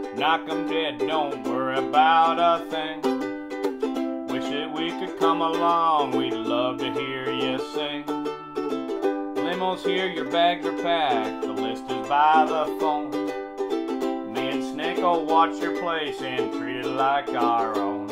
knock 'em dead, don't worry about a thing. Wish that we could come along, we'd love to hear you sing. Limos here, your bags are packed, the list is by the phone. Me and Snake will watch your place and treat it like our own.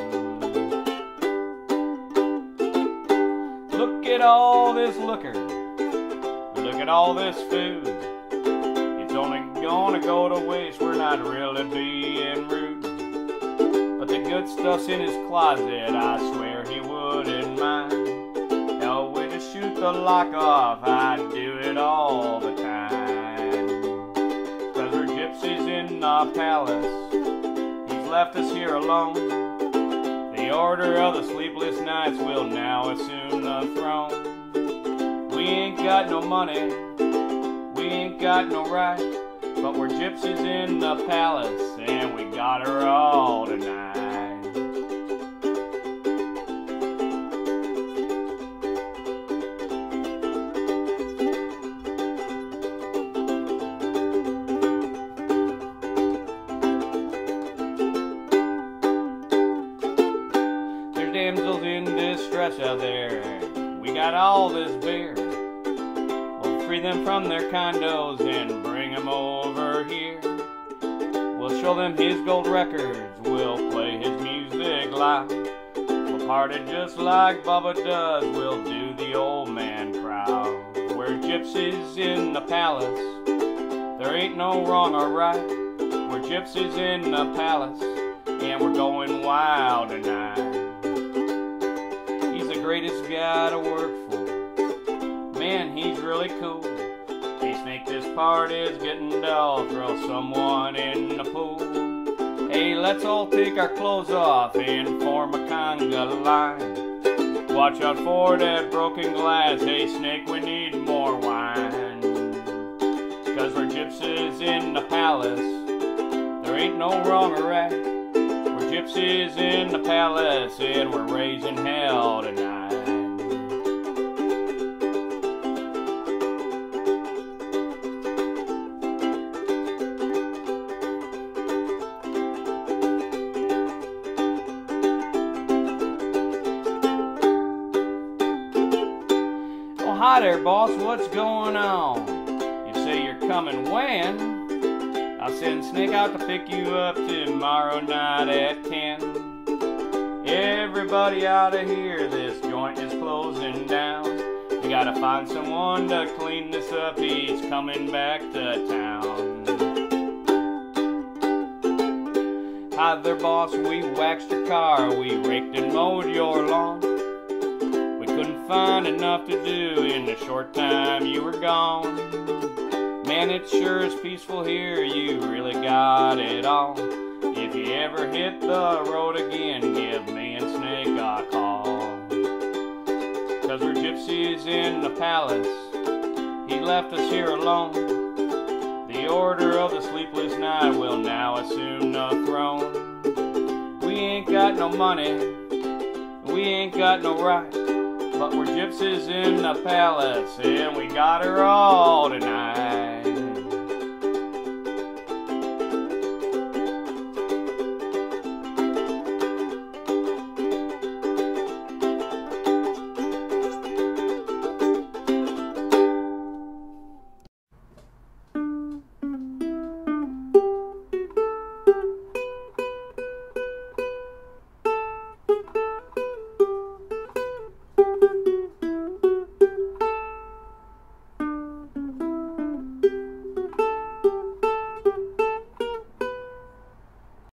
Look at all this liquor, look at all this food. It's only gonna go to waste, we're not really being rude. But the good stuff's in his closet, I swear he wouldn't mind. Hell, we just shoot the lock off, I'd do it all the time. Cause we're gypsies in the palace, he's left us here alone. The order of the sleepless nights will now assume the throne. We ain't got no money, we ain't got no right, but we're gypsies in the palace, and we got her all tonight. There's damsels in distress out there, we got all this beer. We'll free them from their condos and bring them over here. We'll show them his gold records, we'll play his music live. We'll party just like Bubba does, we'll do the old man crowd. We're gypsies in the palace, there ain't no wrong or right. We're gypsies in the palace, and we're going wild tonight. He's the greatest guy to work for, man, he's really cool. Hey Snake, this part is getting dull, throw someone in the pool. Hey, let's all take our clothes off and form a conga line. Watch out for that broken glass, hey Snake, we need more wine. Cause we're gypsies in the palace, there ain't no wrong or right. We're gypsies in the palace, and we're raising hell tonight. Hi there, boss, what's going on? You say you're coming when? I'll send Snake out to pick you up tomorrow night at 10. Everybody out of here, this joint is closing down. We gotta find someone to clean this up, he's coming back to town. Hi there, boss, we waxed your car, we raked and mowed your lawn. Couldn't find enough to do in the short time you were gone. Man, it sure is peaceful here, you really got it all. If you ever hit the road again, give me and Snake a call. Cause we're gypsies in the palace, he left us here alone. The order of the sleepless night will now assume the throne. We ain't got no money, we ain't got no right, but we're gypsies in the palace, and we got her all tonight.